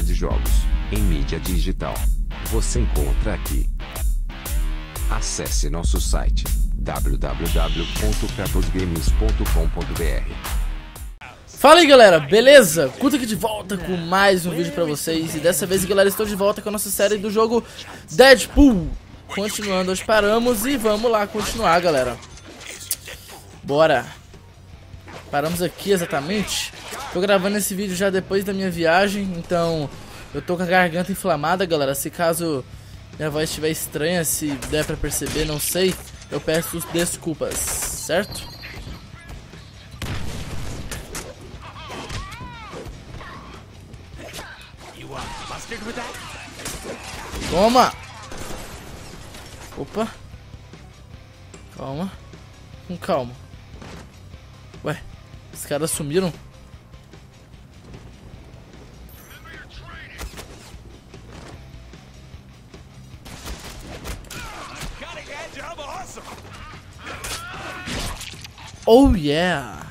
de jogos em mídia digital. Você encontra aqui. Acesse nosso site www.cratosgames.com.br. Fala aí galera, beleza? Guto aqui de volta com mais um vídeo pra vocês. E dessa vez, galera, estou de volta com a nossa série do jogo Deadpool. Continuando onde paramos e vamos lá continuar, galera. Bora. Paramos aqui exatamente. Tô gravando esse vídeo já depois da minha viagem, então eu tô com a garganta inflamada, galera. Se caso minha voz estiver estranha, se der pra perceber, não sei, eu peço desculpas, certo? Toma! Opa! Calma. Com calma. Ué, os caras sumiram? Oh yeah!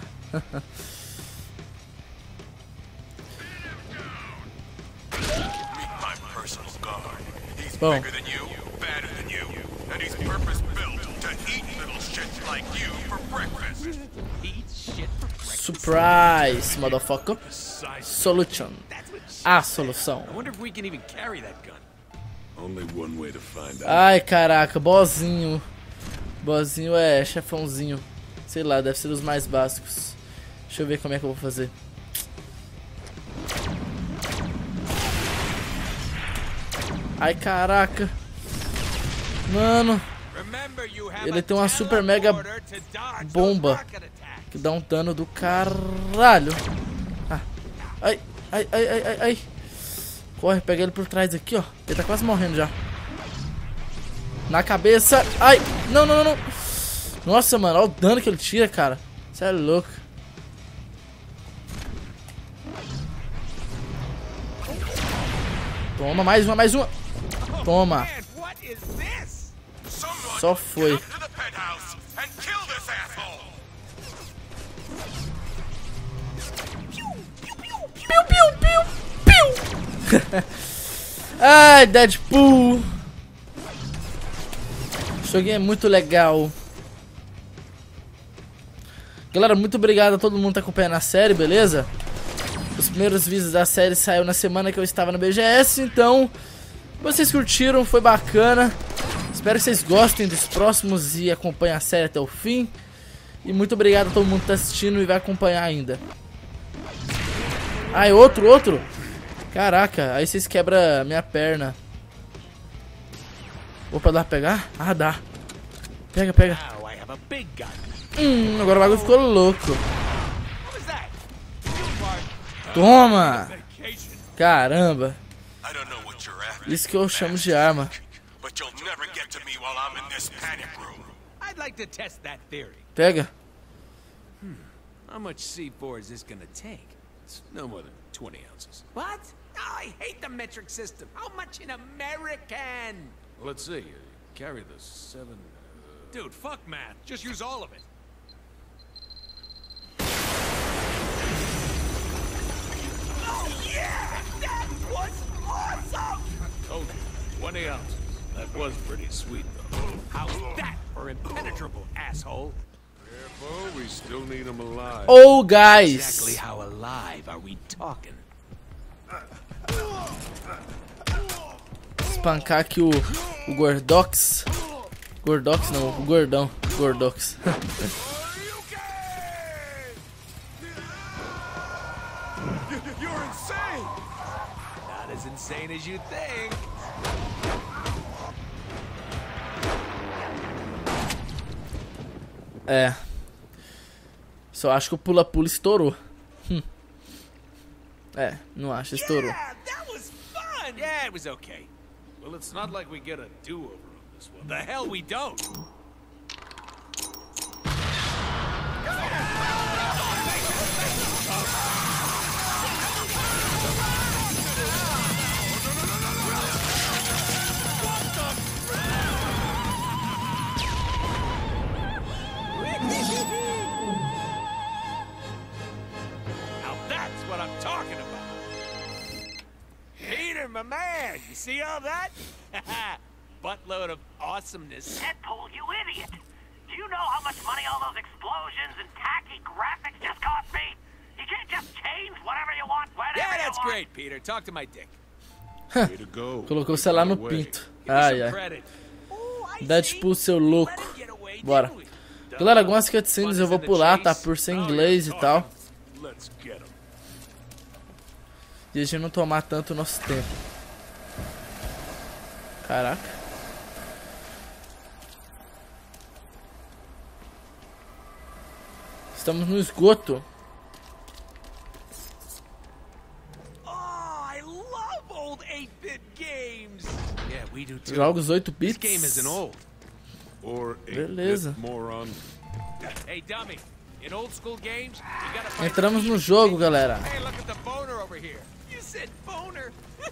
Bom. Surprise, motherfucker. Solution. A solução. Ai, caraca, bozinho. Bozinho é chefãozinho. Sei lá, deve ser os mais básicos. Deixa eu ver como é que eu vou fazer. Ai, caraca. Mano. Ele tem uma super mega bomba que dá um dano do caralho. Ah. Ai, ai, ai, ai, ai, ai. Corre, pega ele por trás aqui, ó. Ele tá quase morrendo já. Na cabeça. Ai, não, não, não, não. Nossa, mano, olha o dano que ele tira, cara. Você é louco. Toma, mais uma, mais uma. Toma. Só foi. Piu, piu, piu, piu. Ai, Deadpool. Esse joguinho é muito legal. Galera, muito obrigado a todo mundo que tá acompanhando a série, beleza? Os primeiros vídeos da série saíram na semana que eu estava no BGS, então vocês curtiram, foi bacana. Espero que vocês gostem dos próximos e acompanhem a série até o fim. E muito obrigado a todo mundo que tá assistindo e vai acompanhar ainda. Ai, outro. Caraca, aí vocês quebram a minha perna. Opa, dá pra pegar? Ah, dá. Pega, pega. Agora o bagulho ficou louco. Toma! Caramba. Isso que eu chamo de arma. Pega. How much C4 is this gonna take? It's no more than 20 ounces. What? Oh, I hate the metric system. How much in American? Well, let's see. Carry the 7... Dude, fuck math. Just use all of it. Oh, yeah! That was awesome! Told you, 20 ounces. That was pretty sweet, though. How's that for impenetrable, asshole? Careful, we still need him alive. Oh, guys! Exactly how alive are we talking? Espancar aqui o Gordox. Gordox não, o gordão. Gordox. You're insane! Not as insane as you think. É. Só acho que o pula-pula estourou. É, não acho, estourou. Yeah, that was fun! Yeah, it was okay. Well, it's not like we get a do-over on this one. The hell we don't! Now that's what I'm talking about! a man. You see all that? Buttload of awesomeness. Deadpool, you idiot! Do you know how much money all those explosions and tacky graphics just cost me? You can't just change whatever you want, whenever Yeah, you that's want. great, Peter. Talk to my dick. Way to go. Colocou o celular no pinto. Give me Ai, some ai. credit. Oh, I Deadpool, see. seu Let louco. him get away, Bora. didn't we? Galera, algumas cutscenes eu vou pular, tá? Por ser inglês e tal. Let's get him. E a gente não tomar tanto o nosso tempo. Caraca. Estamos no esgoto. Oh, I love old 8-bit games. Yeah, we do too. Jogos 8 This bits. game isn't old. Or a Beleza. moron. Hey, dummy. In old school games, you gotta find Entramos no jogo, galera. Hey, look at the boner over here. You said boner.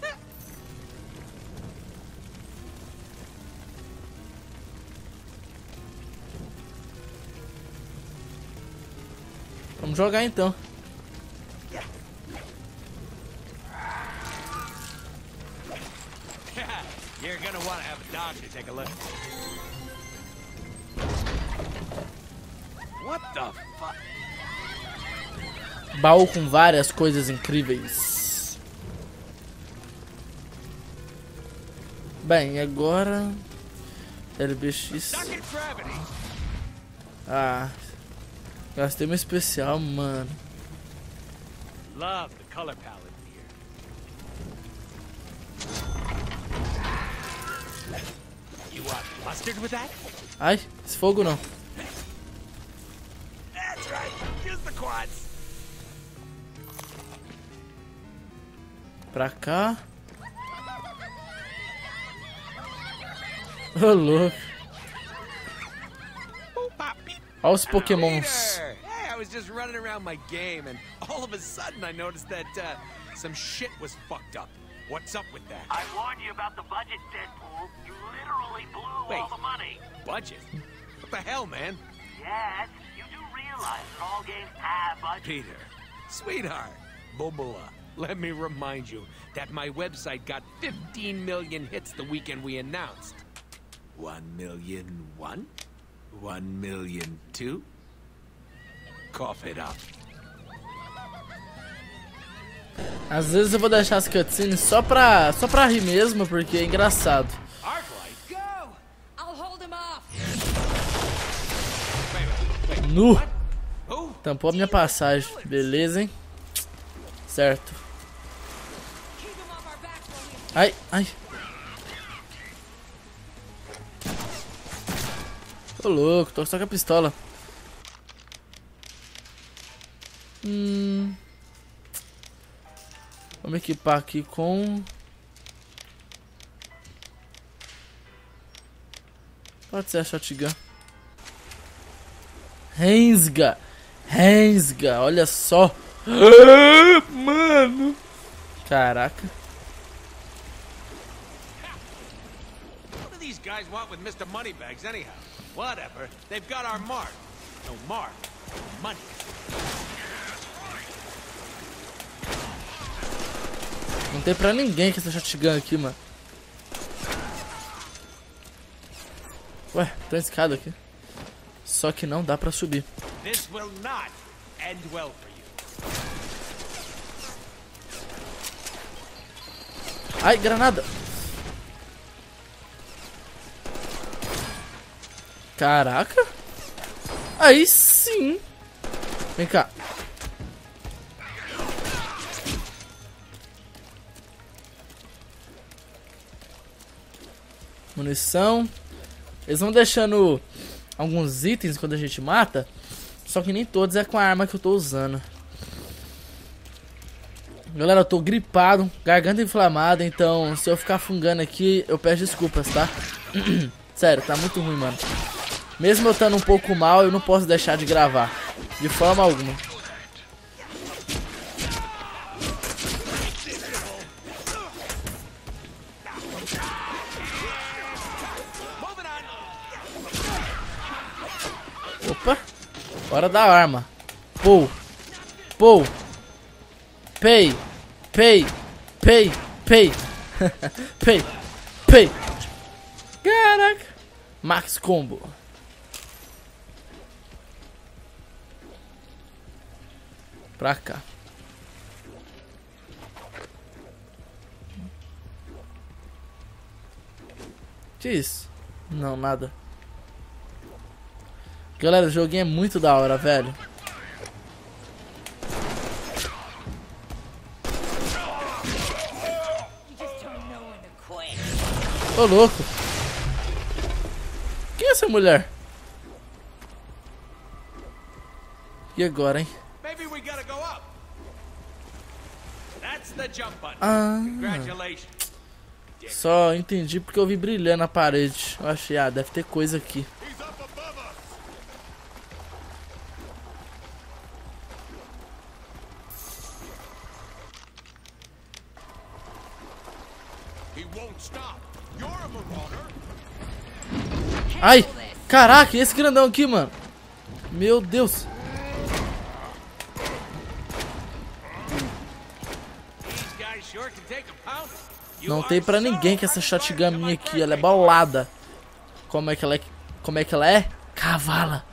Vamos jogar então. You're gonna want to have a doctor take a look. What the fuck? Baú com várias coisas incríveis. Bem, agora... LBX... Stuck in gravity. Ah... Gastei uma especial, mano. Love the color palette here. You want mustard with that? Ai, esse fogo não. That's right. Use the quads. Pra cá. Ô, louco. Olha os pokémons. Peter! Hey, I was just running around my game, and all of a sudden I noticed that some shit was fucked up. What's up with that? I warned you about the budget, Deadpool. You literally blew Wait. all the money. Budget? What the hell, man? Yes, you do realize that all games have budgets. Peter, sweetheart, Bobola, let me remind you that my website got 15 million hits the weekend we announced. 1,000,001? 1,000,002? Cough it up. Às vezes eu vou deixar as cutscenes só pra rir mesmo, porque é engraçado. Arclight? Go! I'll hold him off. Wait. Nu! Who? Tampou a minha passagem. Beleza, hein? Certo. Keep him off our backs while we... Ai, ai. Tô louco, tô só com a pistola. Vamos equipar aqui com... Pode ser a shotgun. Rensga! Rensga, olha só. Mano. Caraca. What do these guys want with Mr. Moneybags anyhow? Whatever. They've got our mark. No mark. Money. Não tem pra ninguém com essa shotgun aqui, mano. Ué, tem uma escada aqui. Só que não dá pra subir. This will not end well for you. Ai, granada. Caraca. Aí sim. Vem cá. Munição. Eles vão deixando alguns itens quando a gente mata. Só que nem todos é com a arma que eu tô usando. Galera, eu tô gripado, garganta inflamada. Então se eu ficar fungando aqui, eu peço desculpas, tá? Sério, tá muito ruim, mano. Mesmo eu estando um pouco mal, eu não posso deixar de gravar. De forma alguma. Opa. Hora da arma. Pou. Pou. Pay. Pay. Pay. Pay. Pei. Pei. Caraca. Max Combo. Pra cá. Que isso? Não, nada. Galera, o joguinho é muito da hora, velho. Ô, louco. Quem é essa mulher? E agora, hein? Maybe we gotta go up. That's the jump button. Congratulations. Só entendi porque eu vi brilhando na parede. Eu achei, deve ter coisa aqui. He's up above us. He won't stop. You're a marauder. Ai, caraca, e esse grandão aqui, mano? Meu Deus. These guys sure can take a pounding. Não tem pra ninguém que essa shotgun minha aqui, ela é bolada. Como é que ela é? Como é que ela é? Cavala.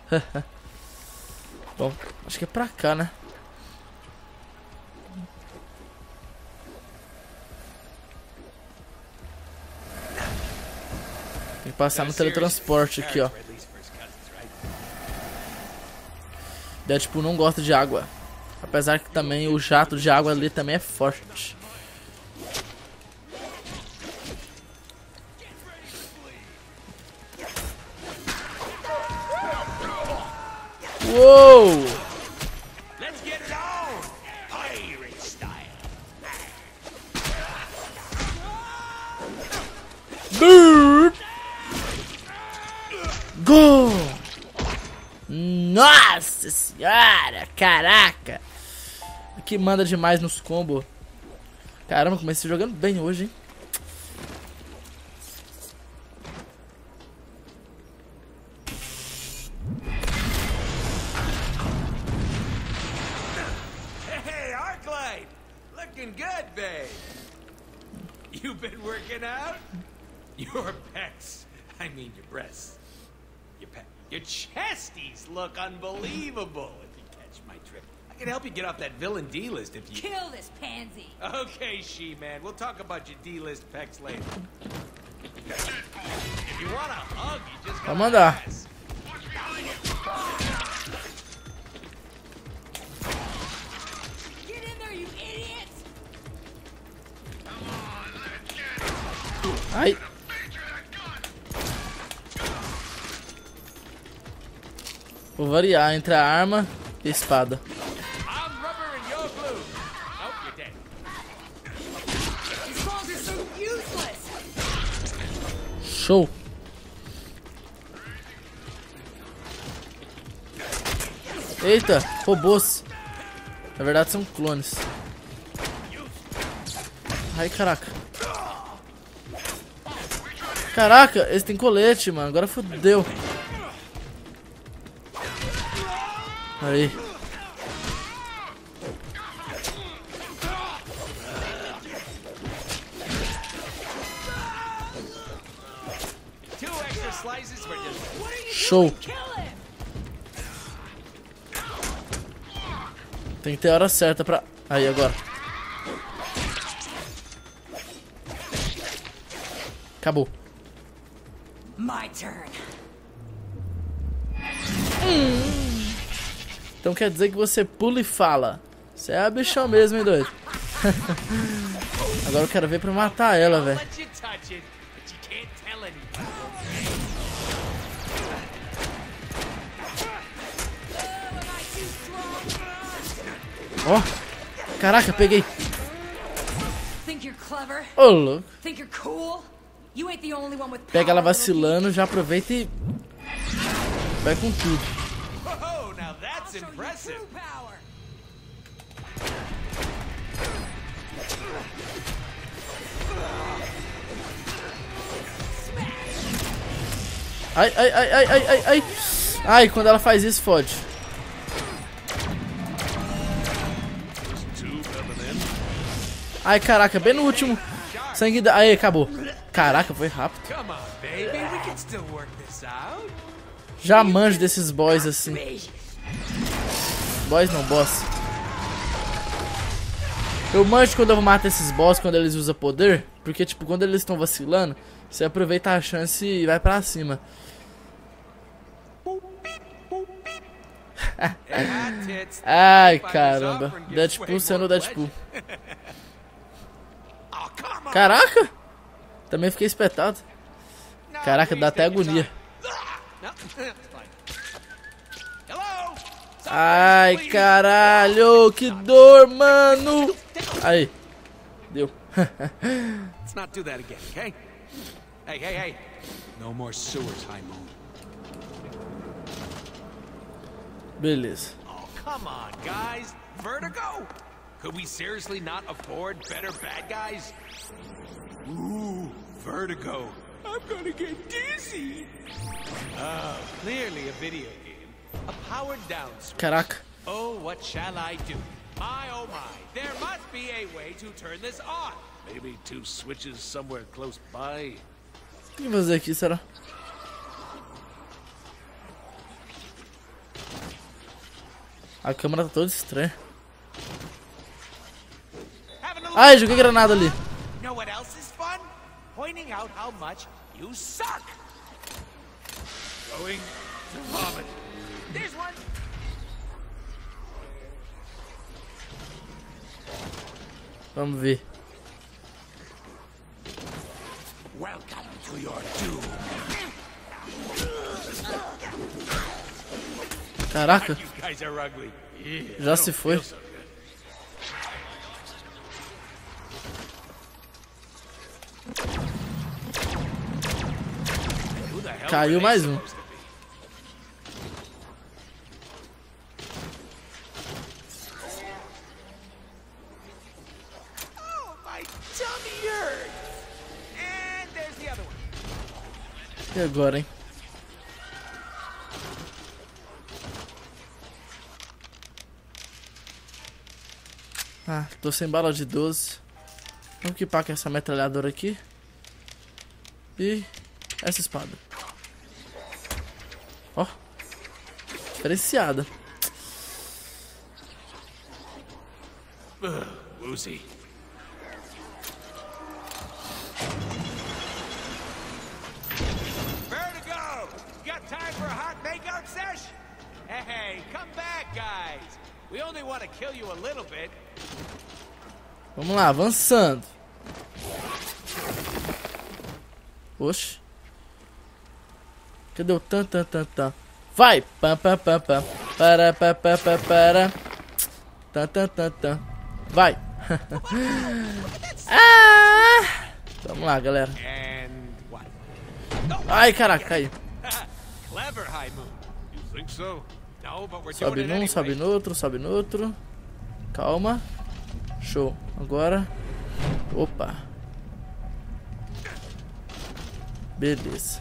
Bom, acho que é pra cá, né? Tem que passar no teletransporte aqui, ó. Deadpool não gosta de água. Apesar que também o jato de água ali também é forte. Uou! Let's get it on. Pirate style. Gol! Nossa senhora! Caraca! Que manda demais nos combos. Caramba, comecei jogando bem hoje, hein? Hey, Arclight! Looking good, babe. You been working out? Your pecs. I mean your breasts. Your chesties look unbelievable, if you catch my drift. I can help you get off that villain D-list if you... Kill this pansy. Okay, She-Man. We'll talk about your D-list pecs later. If you want a hug, you just gotta mandar. ask. Get in there, you idiots! Ai! Vou variar entre a arma e a espada. I'm rubber and you're glue. Nope, you're dead. These balls are so useless! Show! Eita, robôs. Na verdade são clones. Ai, caraca. Caraca, esse tem colete, mano. Agora fodeu. Aí. Show. Tem que ter a hora certa pra... Aí, agora. Acabou. My turn. Então quer dizer que você pula e fala. Você é a bichão mesmo, hein, doido? Agora eu quero ver pra matar ela, velho. Ó, oh, caraca, peguei. Think you're clever? Ô, louco. Think you're cool? You ain't the only one with power. Pega ela vacilando, já aproveita e vai com tudo. Oh, now that's I'll show you impressive. true power. Ai, ai, ai, ai, ai, ai, ai. Ai, quando ela faz isso, fode. Ai, caraca, bem no último sangue da... Aí, acabou. Caraca, foi rápido. Come on, baby. We can still work this out. Já manjo desses boys assim. Boys não, boss. Eu manjo quando eu mato esses boss, quando eles usam poder. Porque, tipo, quando eles estão vacilando, você aproveita a chance e vai pra cima. Ai, caramba. Deadpool sendo Deadpool. Caraca! Também fiquei espetado. Caraca, dá até agonia. Ai, caralho, que dor, mano. Aí, deu. Let's not do that again, okay? Hey. No more sewers, High Moon. Beleza. Oh, come on, guys. Vertigo? Could we seriously not afford better bad guys? Ooh, Vertigo. I'm gonna get dizzy. Oh, clearly a video game. A powered down switch. Caraca. Oh, what shall I do? My, oh my. There must be a way to turn this on. Maybe 2 switches somewhere close by. O que eu vou fazer aqui, será? A câmera tá toda estranha. Ai, joguei granada ali. Know what else is fun? Pointing out how much you suck. Going to vomit. There's one. Vamos ver. Welcome to your doom. Caraca, You guys are ugly. Yeah, já se foi. feels so good. Who the hell Caiu were they mais um. supposed to be? Oh, my tummy hurts. And there's the other one. E agora, hein? Ah, tô sem bala de 12. Vamos equipar com essa metralhadora aqui. E essa espada. Ó. Diferenciada. Woozy. Vertigo! Got time for a hot makeout sesh? Hey, come back, guys. We only want to kill you a little bit. Vamos lá, avançando. Oxe. Cadê o tan? Vai! Pam. Para. Tan. Vai! Ah! Vamos lá, galera. And what? Ai, caraca, caiu. Clever, High Moon. You think so? No, but we're Sobe doing it num, anyway. sobe no outro. Calma. Show. Agora. Opa. Beleza.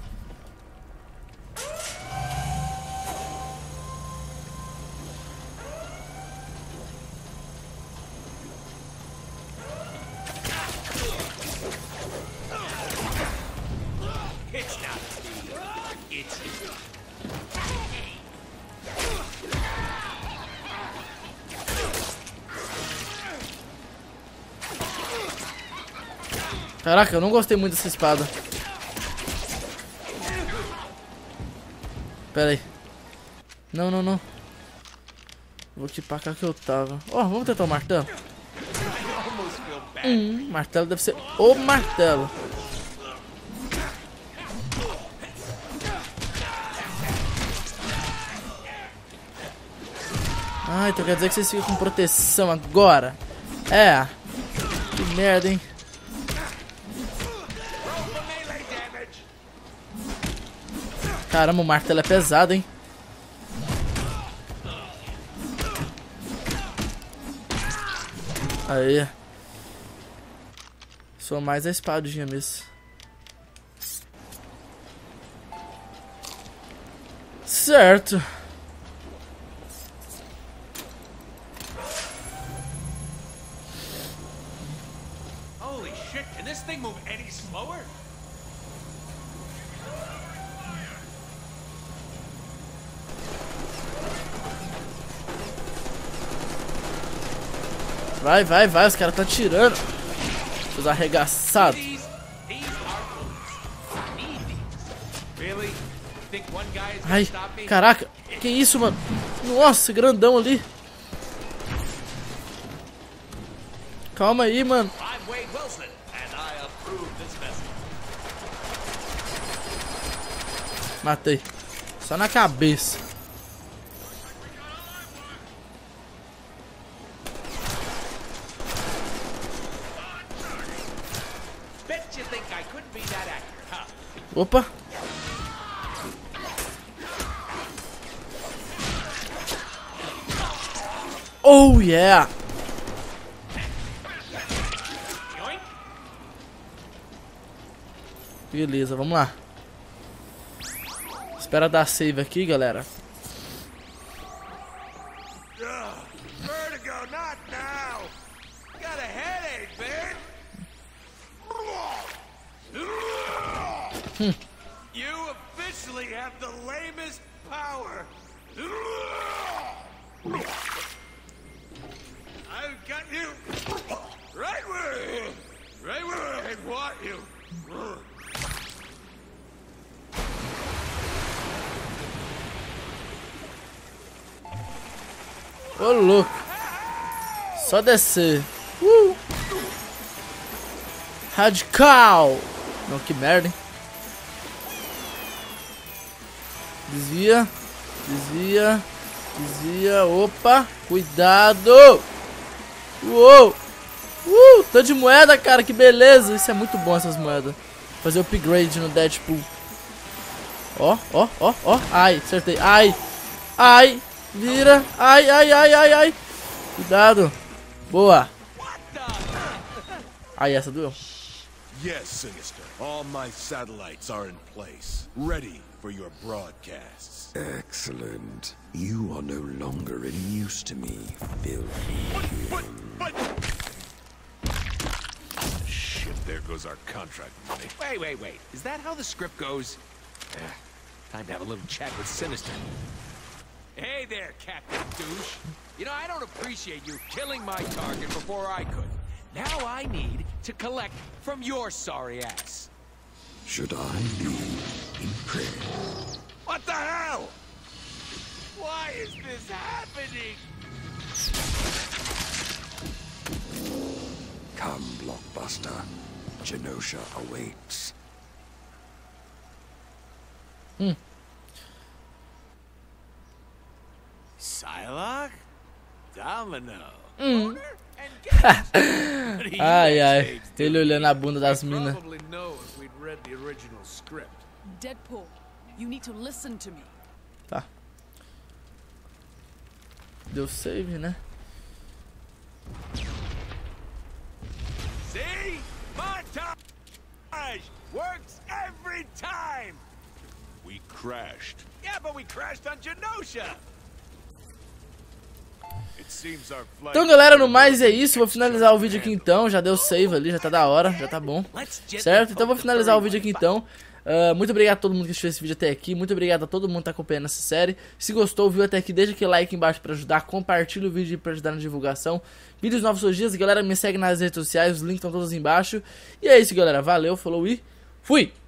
It's not me. It's you. Caraca, eu não gostei muito dessa espada. Pera aí. Não. Vou equipar cá que eu tava. Ó, vamos tentar o martelo. Martelo deve ser o martelo. Ah, então quer dizer que vocês ficam com proteção agora. É. Que merda, hein. Caramba, o martelo é pesado, hein. Aí. Sou mais a espadinha mesmo. Certo. Holy shit, can this Vai, vai, vai. Os caras tá atirando. Seus arregaçados. Ai, caraca. Que isso, mano? Nossa, grandão ali. Calma aí, mano. Matei. Só na cabeça. Opa. Oh, yeah. Beleza, vamos lá. Espera dar save aqui, galera. Vertigo, not now. Got a headache, man. You officially have the lamest power. I've got you right where I want you. Ô, louco. Só descer. Radical. Não, que merda, hein? Desvia. Desvia. Desvia. Opa. Cuidado. Uou. Tanto de moeda, cara. Que beleza. Isso é muito bom, essas moedas. Fazer upgrade no Deadpool. Ó, ó, ó, ó. Ai, acertei. Ai. Ai. Vira. Ai, ai, ai, ai, ai. Cuidado. Boa. Ai, essa doeu. Yes, Sinister. All my satellites are in place, ready for your broadcasts. Excellent. You are no longer any use to me, filthy. But... Shit, there goes our contract money. Wait. Is that how the script goes? Time to have a little chat with Sinister. Hey there, Captain Douche. You know, I don't appreciate you killing my target before I could. Now I need to collect from your sorry ass. Should I be impressed? What the hell? Why is this happening? Come, Blockbuster. Genosha awaits. Psylocke? Domino. Ai, ai. Ele olhando a bunda das minas. Probably know if we'd read the original script. Deadpool, you need to listen to me. Tá. Deu save, né? See? Montage! Works every time! We crashed. Yeah, but we crashed on Genosha! It seems our flight... Então, galera, no mais é isso. Vou finalizar o vídeo aqui então. Já deu save ali, já tá da hora, já tá bom. Certo? Então vou finalizar o vídeo aqui então. Muito obrigado a todo mundo que assistiu esse vídeo até aqui. Muito obrigado a todo mundo que tá acompanhando essa série. Se gostou, viu até aqui, deixa aquele like embaixo pra ajudar. Compartilha o vídeo pra ajudar na divulgação. Vídeos novos todos os dias. Galera, me segue nas redes sociais. Os links estão todos embaixo. E é isso, galera. Valeu, falou e fui!